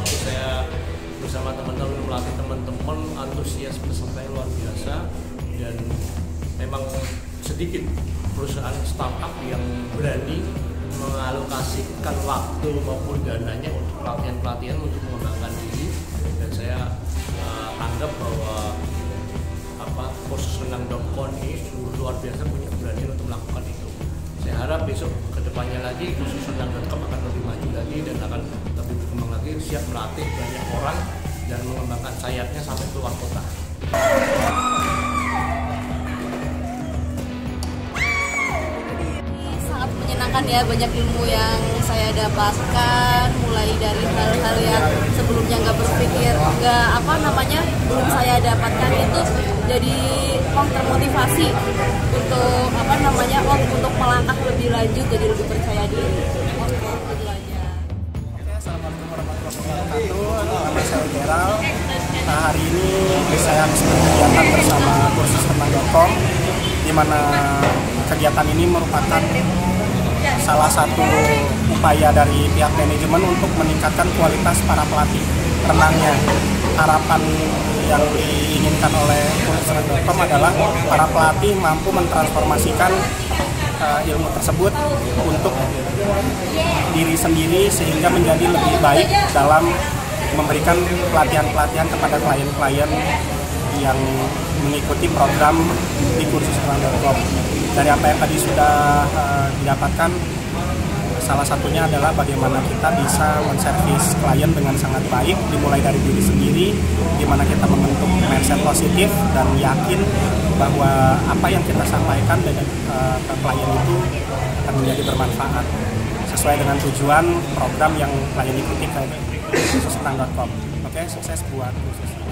waktu saya bersama teman-teman melatih teman-teman, antusias pesertanya luar biasa, dan memang sedikit perusahaan startup yang berani mengalokasikan waktu maupun dananya untuk pelatihan-pelatihan untuk mengembangkan diri. Dan saya anggap bahwa kursus renang.com ini luar biasa punya keberanian untuk melakukan itu. Saya harap besok kedepannya lagi kursus renang.com akan lebih maju lagi dan akan lebih berkembang lagi, siap melatih banyak orang dan mengembangkan sayapnya sampai keluar kota. Sangat menyenangkan ya, banyak ilmu yang saya dapatkan, mulai dari hal-hal yang sebelumnya nggak berpikir, belum saya dapatkan itu jadi termotivasi untuk untuk melangkah lebih lanjut, jadi lebih percaya diri. Itu aja. Assalamualaikum warahmatullahi wabarakatuh. Nama saya Gerald. Hari ini saya habis berkegiatan bersama kursus renang.com, di mana kegiatan ini merupakan salah satu upaya dari pihak manajemen untuk meningkatkan kualitas para pelatih renangnya. Harapan yang diinginkan oleh kursus renang.com adalah para pelatih mampu mentransformasikan ilmu tersebut untuk diri sendiri sehingga menjadi lebih baik dalam memberikan pelatihan-pelatihan kepada klien-klien yang mengikuti program di kursus renang.com. Dari apa yang tadi sudah didapatkan, salah satunya adalah bagaimana kita bisa menservis klien dengan sangat baik, dimulai dari diri sendiri, di mana kita membentuk mindset positif dan yakin bahwa apa yang kita sampaikan ke klien itu akan menjadi bermanfaat sesuai dengan tujuan program yang klien ikuti ke kursus renang.com. Oke, sukses buat kursus.